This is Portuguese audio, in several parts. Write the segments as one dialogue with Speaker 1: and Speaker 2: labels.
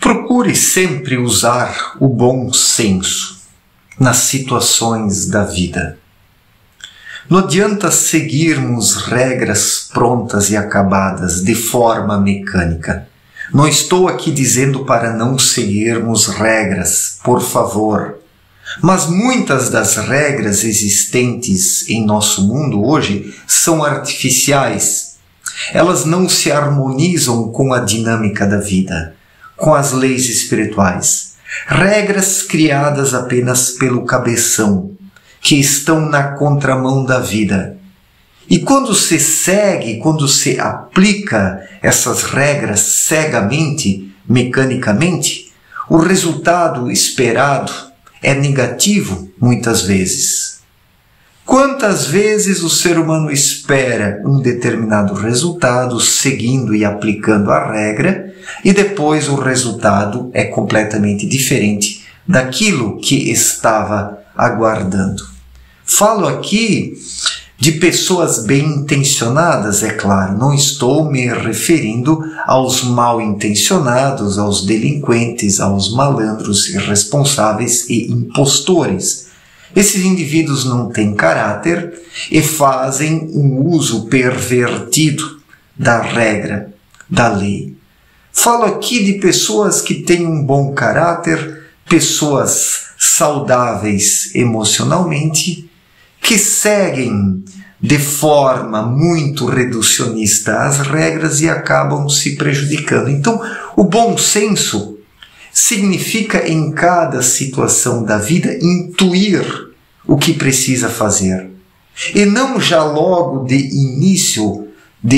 Speaker 1: Procure sempre usar o bom senso nas situações da vida. Não adianta seguirmos regras prontas e acabadas de forma mecânica. Não estou aqui dizendo para não seguirmos regras, por favor. Mas muitas das regras existentes em nosso mundo hoje são artificiais. Elas não se harmonizam com a dinâmica da vida, com as leis espirituais. Regras criadas apenas pelo cabeção, que estão na contramão da vida. E quando se segue, quando se aplica essas regras cegamente, mecanicamente, o resultado esperado é negativo muitas vezes. Quantas vezes o ser humano espera um determinado resultado seguindo e aplicando a regra e depois o resultado é completamente diferente daquilo que estava aguardando. Falo aqui de pessoas bem intencionadas, é claro, não estou me referindo aos mal intencionados, aos delinquentes, aos malandros, irresponsáveis e impostores. Esses indivíduos não têm caráter e fazem um uso pervertido da regra, da lei. Falo aqui de pessoas que têm um bom caráter, pessoas saudáveis emocionalmente, que seguem de forma muito reducionista as regras e acabam se prejudicando. Então, o bom senso significa, em cada situação da vida, intuir o que precisa fazer. E não já logo de início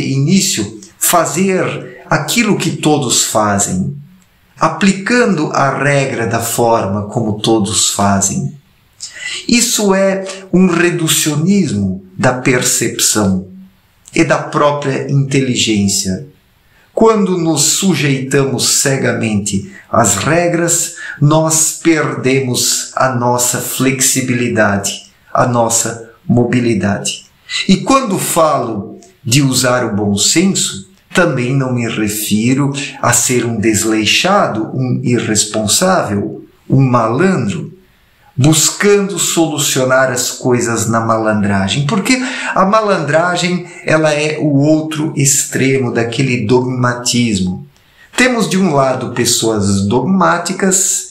Speaker 1: fazer aquilo que todos fazem, aplicando a regra da forma como todos fazem. Isso é um reducionismo da percepção e da própria inteligência. Quando nos sujeitamos cegamente às regras, nós perdemos a nossa flexibilidade, a nossa mobilidade. E quando falo de usar o bom senso, também não me refiro a ser um desleixado, um irresponsável, um malandro, buscando solucionar as coisas na malandragem, porque a malandragem ela é o outro extremo daquele dogmatismo. Temos de um lado pessoas dogmáticas,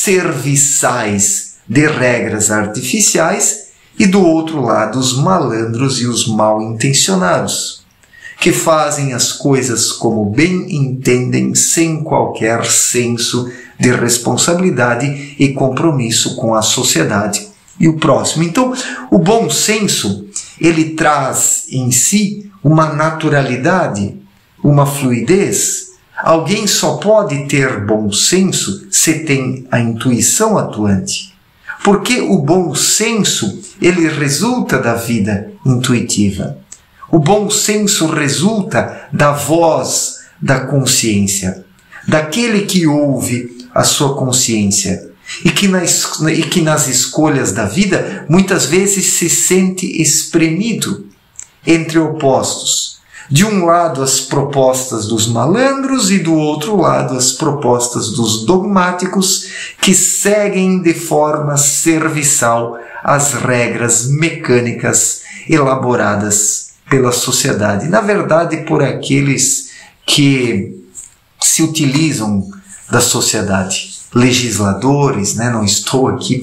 Speaker 1: serviçais de regras artificiais, e do outro lado os malandros e os mal intencionados, que fazem as coisas como bem entendem, sem qualquer senso de responsabilidade e compromisso com a sociedade e o próximo. Então, o bom senso, ele traz em si uma naturalidade, uma fluidez. Alguém só pode ter bom senso se tem a intuição atuante. Porque o bom senso, ele resulta da vida intuitiva. O bom senso resulta da voz da consciência, daquele que ouve a sua consciência e que nas escolhas da vida muitas vezes se sente espremido entre opostos. De um lado as propostas dos malandros e do outro lado as propostas dos dogmáticos que seguem de forma serviçal as regras mecânicas elaboradas pela sociedade. Na verdade, por aqueles que se utilizam da sociedade, legisladores, né? Não estou aqui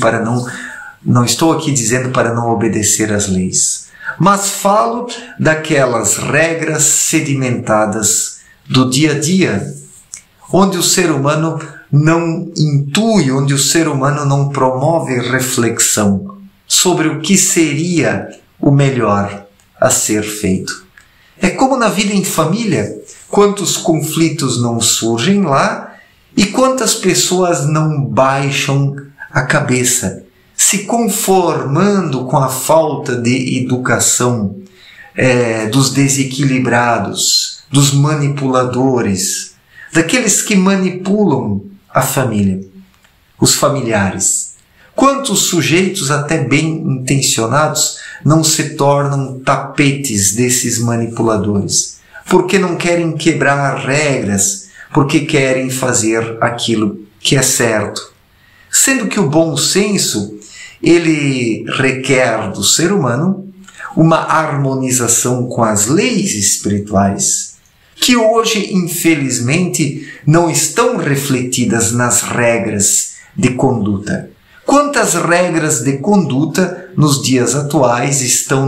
Speaker 1: dizendo para não obedecer às leis, mas falo daquelas regras sedimentadas do dia a dia, onde o ser humano não intui, onde o ser humano não promove reflexão sobre o que seria o melhor a ser feito. É como na vida em família, quantos conflitos não surgem lá e quantas pessoas não baixam a cabeça, se conformando com a falta de educação dos desequilibrados, dos manipuladores, daqueles que manipulam a família, os familiares. Quantos sujeitos até bem intencionados não se tornam tapetes desses manipuladores, porque não querem quebrar regras, porque querem fazer aquilo que é certo. Sendo que o bom senso, ele requer do ser humano uma harmonização com as leis espirituais, que hoje, infelizmente, não estão refletidas nas regras de conduta. Quantas regras de conduta nos dias atuais estão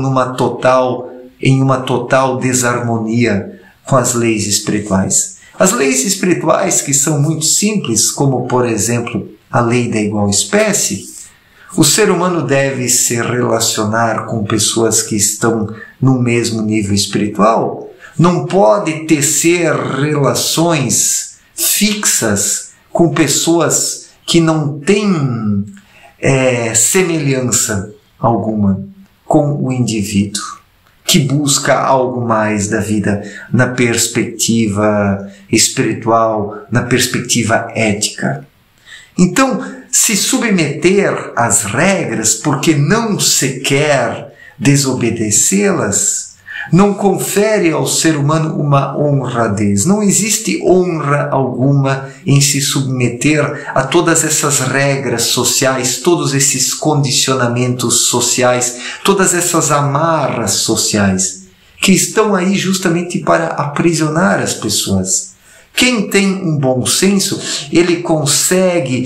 Speaker 1: em uma total desarmonia com as leis espirituais? As leis espirituais, que são muito simples, como, por exemplo, a lei da igual espécie, o ser humano deve se relacionar com pessoas que estão no mesmo nível espiritual, não pode tecer relações fixas com pessoas que não têm semelhança alguma com o indivíduo, que busca algo mais da vida na perspectiva espiritual, na perspectiva ética. Então, se submeter às regras porque não se quer desobedecê-las, não confere ao ser humano uma honradez. Não existe honra alguma em se submeter a todas essas regras sociais, todos esses condicionamentos sociais, todas essas amarras sociais, que estão aí justamente para aprisionar as pessoas. Quem tem um bom senso, ele consegue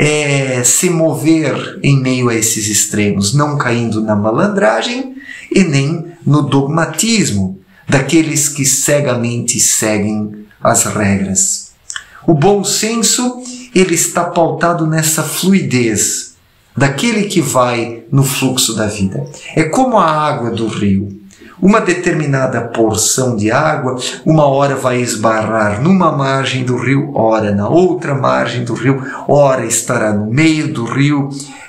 Speaker 1: se mover em meio a esses extremos, não caindo na malandragem e nem no dogmatismo daqueles que cegamente seguem as regras. O bom senso, ele está pautado nessa fluidez daquele que vai no fluxo da vida. É como a água do rio. Uma determinada porção de água, uma hora vai esbarrar numa margem do rio, ora na outra margem do rio, ora estará no meio do rio,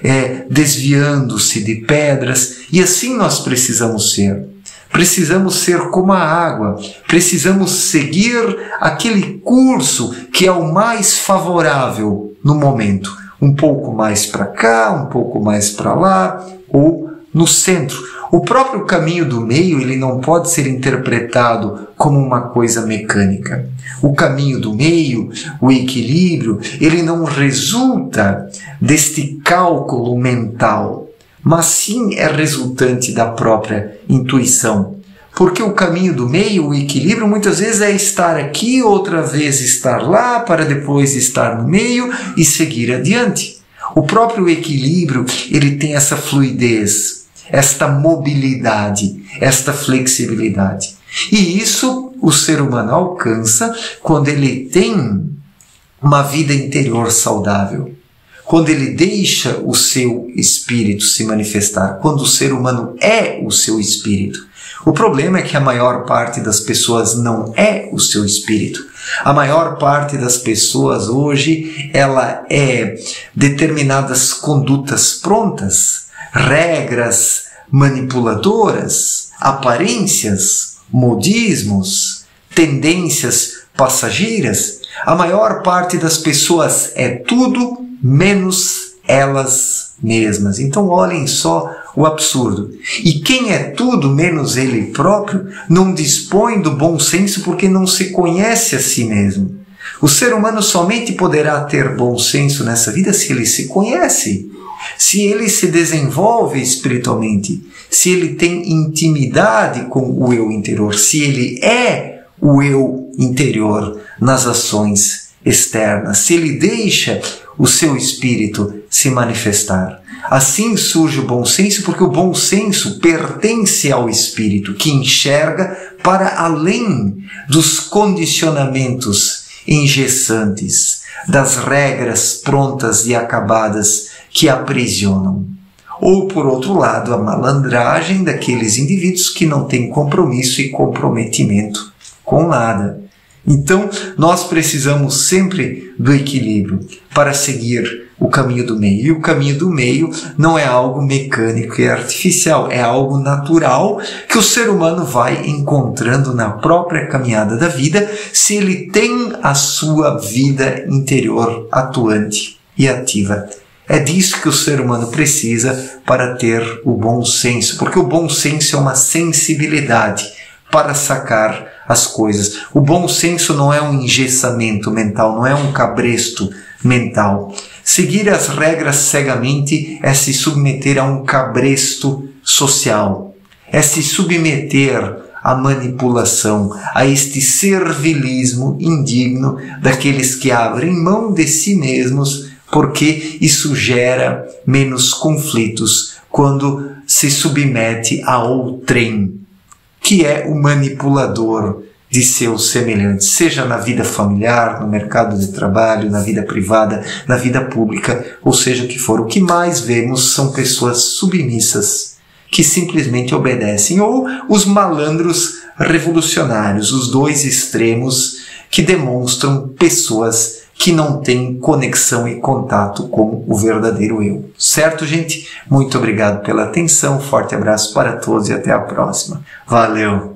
Speaker 1: desviando-se de pedras, e assim nós precisamos ser. Precisamos ser como a água, precisamos seguir aquele curso que é o mais favorável no momento. Um pouco mais para cá, um pouco mais para lá, ou no centro. O próprio caminho do meio, ele não pode ser interpretado como uma coisa mecânica. O caminho do meio, o equilíbrio, ele não resulta deste cálculo mental, mas sim é resultante da própria intuição. Porque o caminho do meio, o equilíbrio, muitas vezes é estar aqui, outra vez estar lá, para depois estar no meio e seguir adiante. O próprio equilíbrio, ele tem essa fluidez, esta mobilidade, esta flexibilidade. E isso o ser humano alcança quando ele tem uma vida interior saudável, quando ele deixa o seu espírito se manifestar, quando o ser humano é o seu espírito. O problema é que a maior parte das pessoas não é o seu espírito. A maior parte das pessoas hoje, ela é determinadas condutas prontas, regras manipuladoras, aparências, modismos, tendências passageiras. A maior parte das pessoas é tudo menos elas mesmas. Então olhem só o absurdo. E quem é tudo menos ele próprio não dispõe do bom senso porque não se conhece a si mesmo. O ser humano somente poderá ter bom senso nessa vida se ele se conhece, se ele se desenvolve espiritualmente, se ele tem intimidade com o eu interior, se ele é o eu interior nas ações externas, se ele deixa o seu espírito se manifestar. Assim surge o bom senso, porque o bom senso pertence ao espírito, que enxerga para além dos condicionamentos engessantes, das regras prontas e acabadas que aprisionam. Ou, por outro lado, a malandragem daqueles indivíduos que não têm compromisso e comprometimento com nada. Então, nós precisamos sempre do equilíbrio para seguir o caminho do meio. E o caminho do meio não é algo mecânico e artificial, é algo natural que o ser humano vai encontrando na própria caminhada da vida, se ele tem a sua vida interior atuante e ativa. É disso que o ser humano precisa para ter o bom senso, porque o bom senso é uma sensibilidade para sacar as coisas. O bom senso não é um engessamento mental, não é um cabresto mental. Seguir as regras cegamente é se submeter a um cabresto social, é se submeter à manipulação, a este servilismo indigno daqueles que abrem mão de si mesmos, porque isso gera menos conflitos quando se submete a outrem, que é o manipulador de seus semelhantes, seja na vida familiar, no mercado de trabalho, na vida privada, na vida pública, ou seja o que for. O que mais vemos são pessoas submissas, que simplesmente obedecem, ou os malandros revolucionários, os dois extremos que demonstram pessoas que não têm conexão e contato com o verdadeiro eu. Certo, gente? Muito obrigado pela atenção, forte abraço para todos e até a próxima. Valeu!